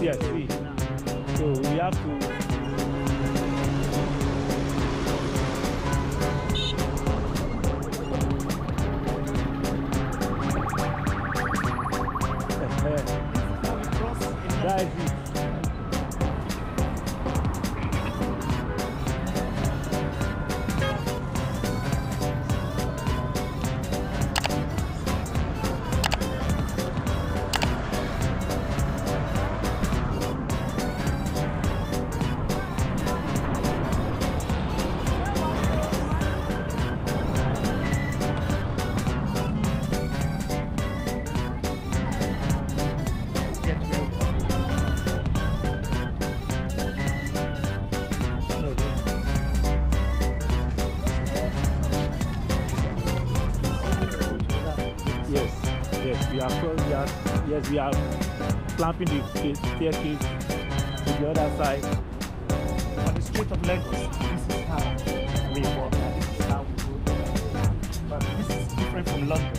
yes, see. So we have to. That is it. Yes, we are clamping the staircase to the other side. On the street of Lagos, this is how we walk and this is how we go. But this is different from London.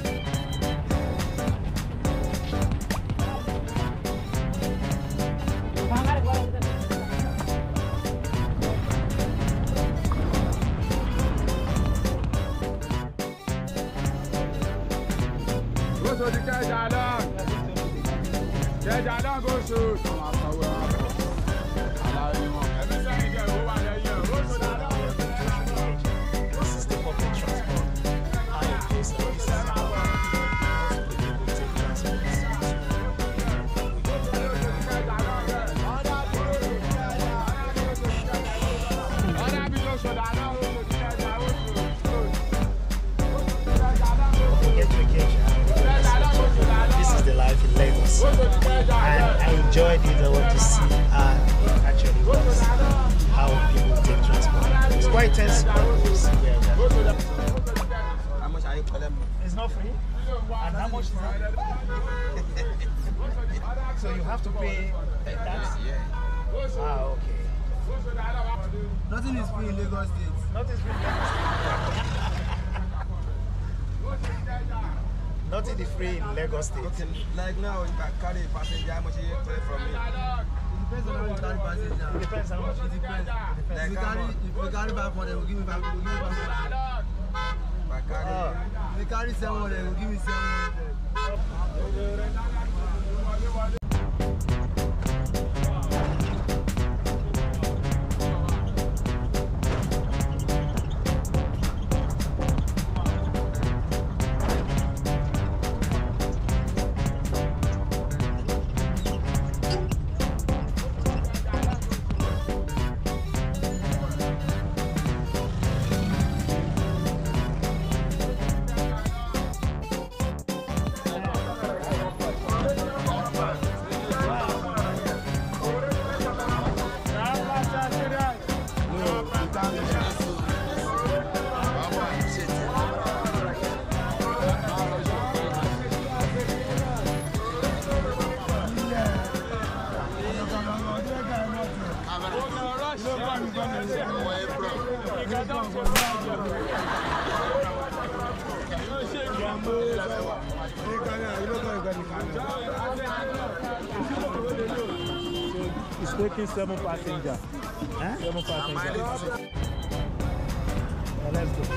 Enjoyed it. I want to see how it actually works, how people take transport. It's quite intense, but we'll see where we are. How much are you collecting? It's not free. And how much is that? So you have to pay tax? Yeah. Ah, okay. Nothing is free in Lagos State. Nothing is free in Lagos State. Nothing is free in Lagos State. Okay, like now, you can carry a passenger, how much you pay from me? It depends on how you carry passenger. It depends on how much. It depends. Like if you carry back for them, we'll give me back. We'll give me back. If you carry 700, we'll give me 700. It's taking 7 passengers. Huh? 7 passengers. Let's go.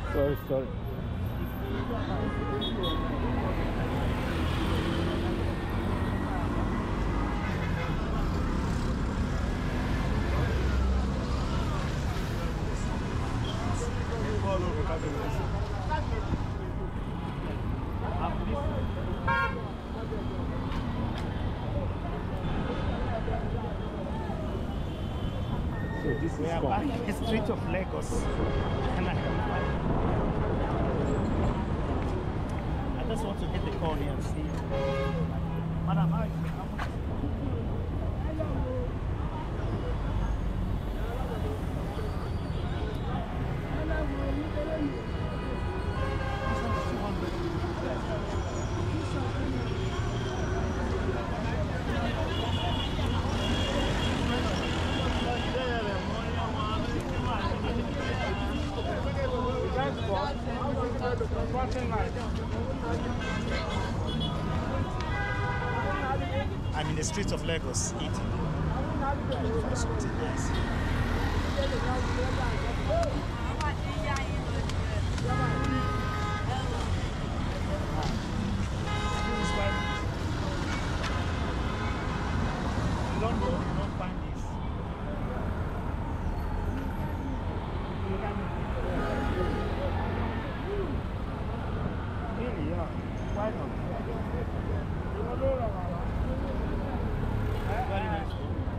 Sorry. So this is back in the street of Lagos. And I just want to get the call here and see. Madam, how much? I'm in the streets of Lagos eating. Something nice. London, you don't find this. Really, yeah. Why not? Very nice.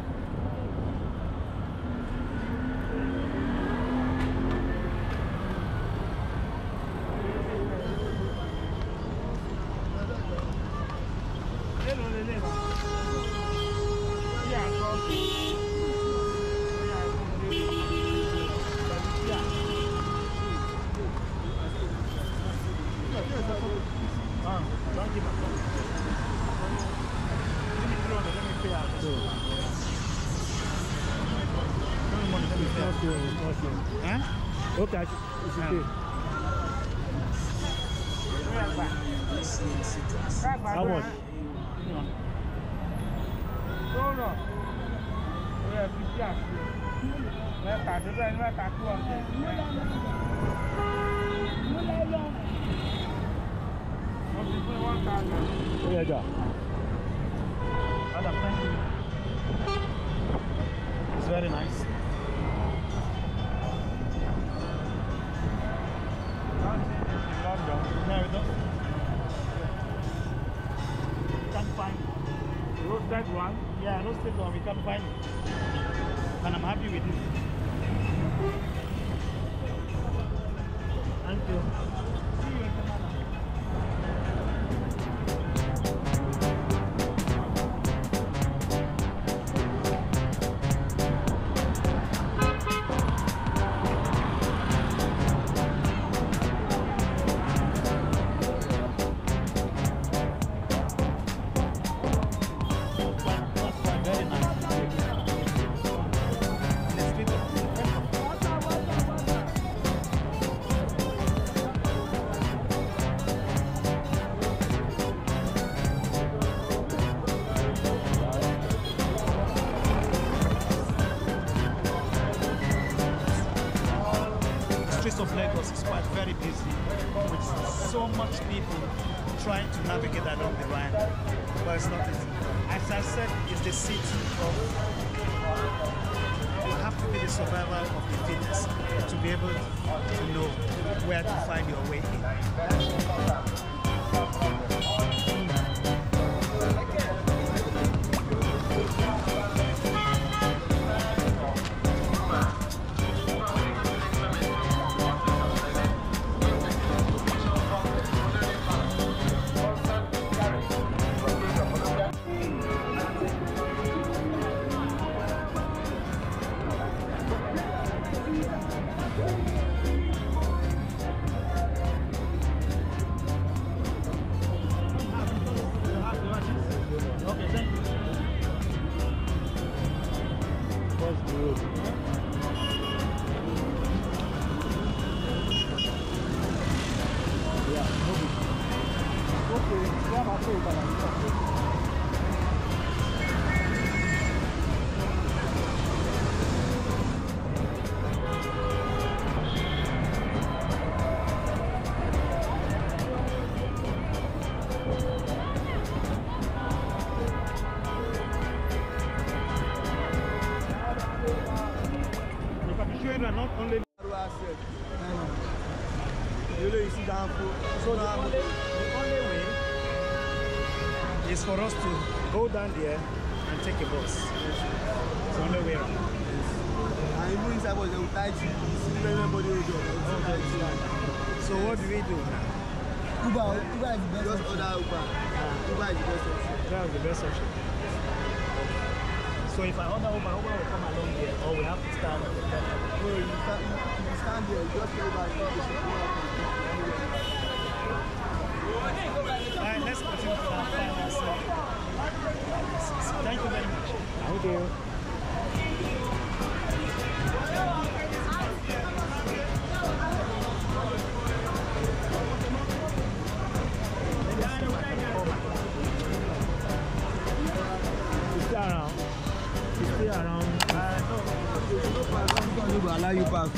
Okay, it's okay. How much? Ikeja. It's very nice. No, we don't. We can't find Roasted one? Yeah, roasted one. We can't find it. And I'm happy with it. Thank you. See you in the morning. Of Lagos is quite very busy with so much people trying to navigate along the line, but it's not easy. As I said, it's the city of you have to be the survivor of the fittest to be able to know where to find your way in. You see down food. So the only way is for us to go down there and take a bus. It's the only way around. And even inside was they will tie you. Everybody will do it. So what do we do now? Uber is the best. Just order Uber. Uber is the best option. That was the best option. So if I order Uber will come along here, or we have to stand. No, you stand there. You just pay back. Alright, let's continue to our final stop. Thank you very much. Thank you. Stay around. Stay around. No, will allow you back.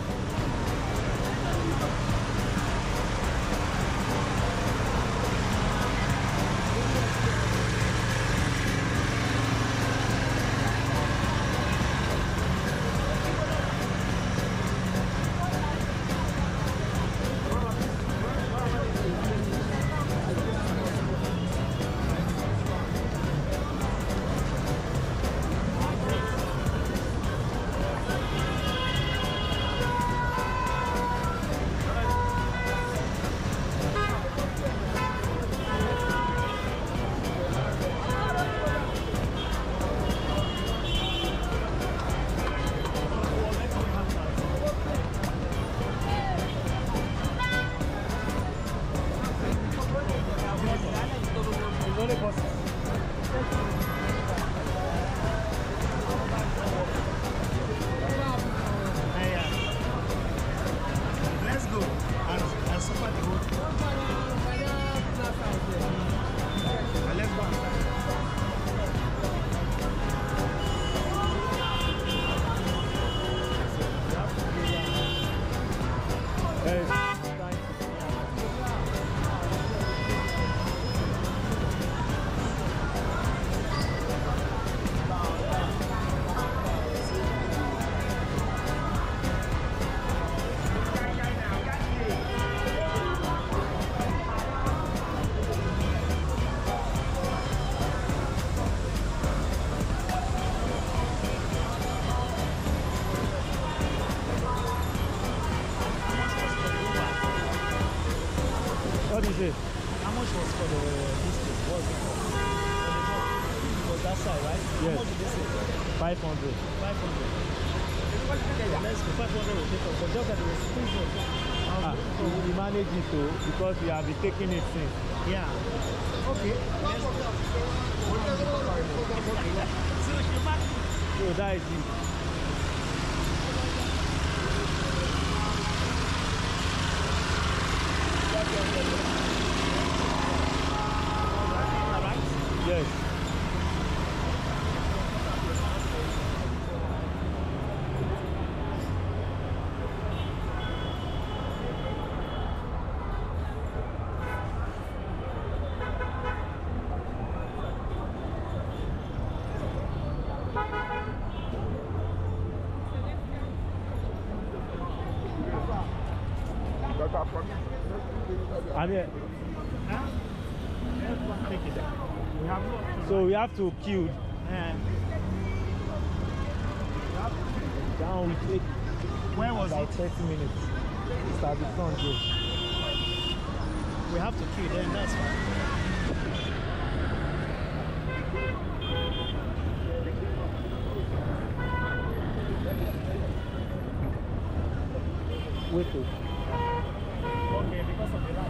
Let's go and suffer the whole thing. Let's go outside. What is it? How much was for the distance? What was it for? It was that side, right? Yes. How much did they say? 500. 500. Let's go. 500 will take us. But just that it was free. So we manage it too because we have been taking it since. Yeah. Okay. Let's go. So that is it. Yes. I'm here. Take it down. We have no. So we have to queue down with it. Where was About it? 30 minutes. It's at the front door. We have to queue then, that's fine. Wait till. Okay, because of the light.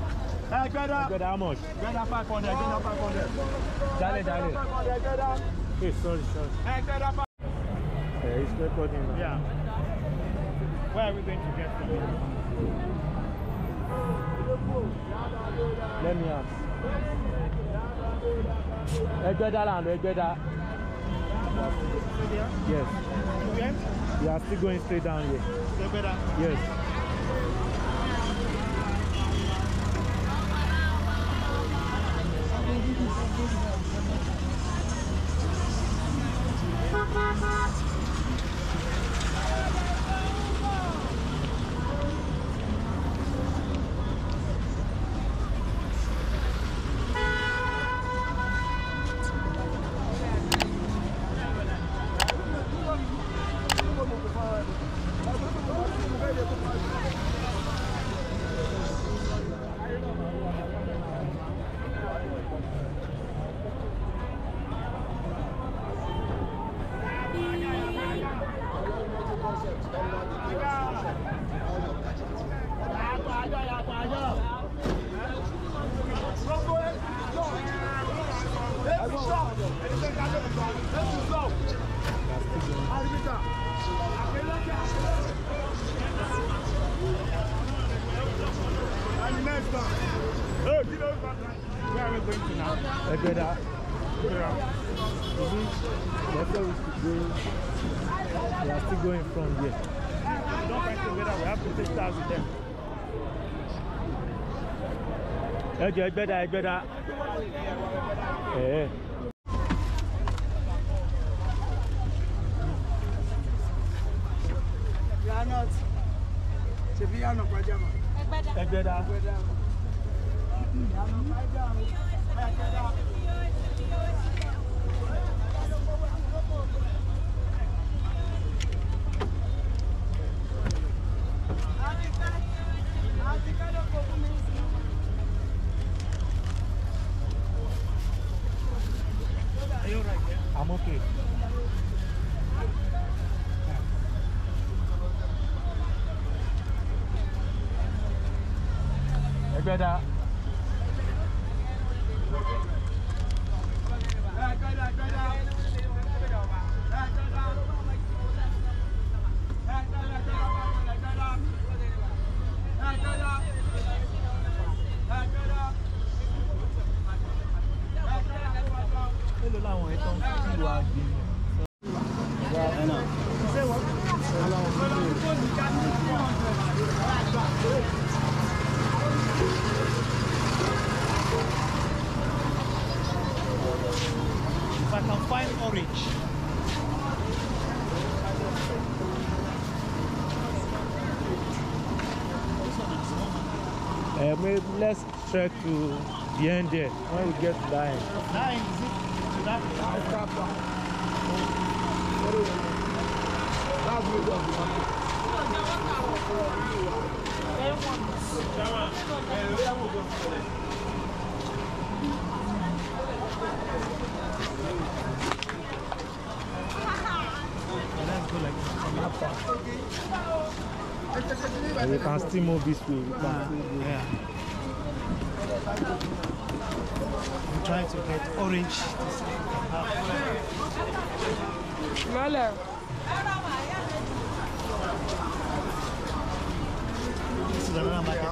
How much? Get that 500. Get that 500. Dale. 500. Get that. Hey, sorry. It's recording now. Yeah. Where are we going to get from here? Let me ask. Ojota. Yes. We are still going straight down here. Yes. Where are we going to now? Ojota. That's where we should go. We are still going from here. We don't find together, we have to take stars with them. Ojota. Eh. We are not. Ojota. Are you right here? I'm okay. Ojota. Hello, láwọn ẹ̀tọ́ ń fi wá gbé. If I can find orange. Let's trek to the end there when we get to that end. That is it to that. Let's go like And we can still move this way. We can still go. yeah. I'm trying to get orange. This is another market.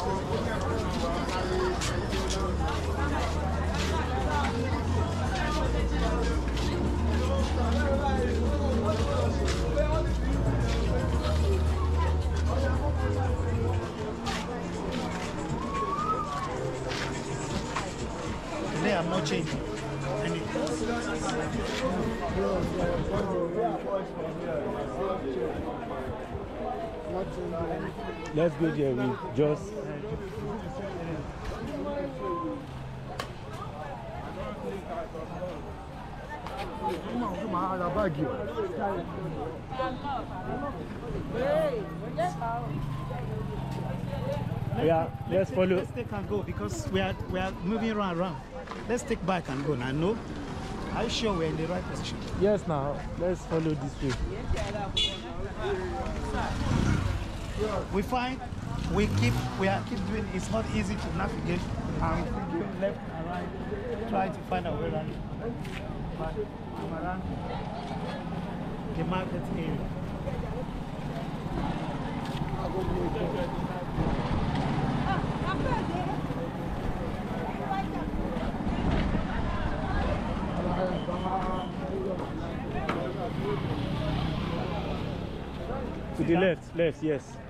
Today I'm not changing anything. Let's go there. We just. Yeah, let's follow. Let's take and go because we are moving around. Let's take back and go now. No, are you sure we're in the right position? Yes, now let's follow this way. We find we keep doing. It's not easy to navigate. And we keep going left and right, trying to find our way around. but I'm around the market area. To the left, yes.